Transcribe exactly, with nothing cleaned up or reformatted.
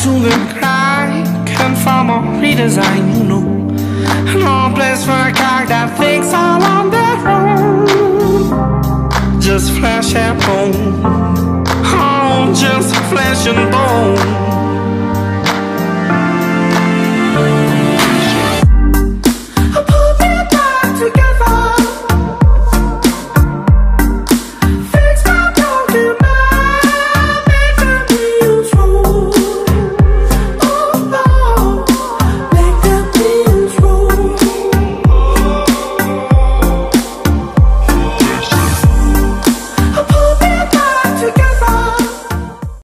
Zungenkleid, conform or redesign, you know. No place for a guy that thinks all on their own. Just flesh and bone, oh, just flesh and bone.